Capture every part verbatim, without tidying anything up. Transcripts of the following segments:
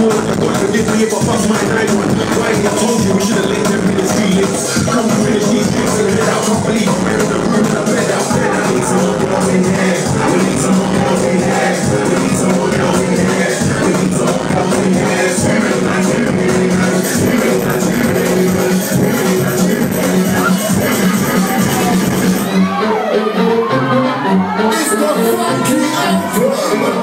more than I got. Forgive me if I bust my nine one. Why I told you we should have linked them in the feelings. Come and finish these drinks and head out. Can't believe I'm in the room and I bed out there. I need some more girls in here. We need some more girls in here. We need some more girls in here. We need some more girls in here. Too many nights, too many nights, too many nights, too many nights, too many nights, too many nights. It's the funky anthem.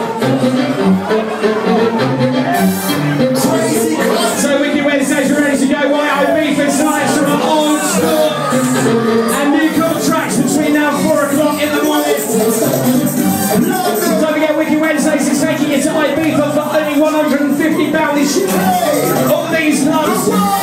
Crazy club. So Wicked Wednesdays are ready to go. Why I beef and science from our old stock and new contracts between now and four o'clock in the morning. Don't forget Wicked Wednesdays is taking you to Ibiza for only one hundred and fifty pounds. All these nuts.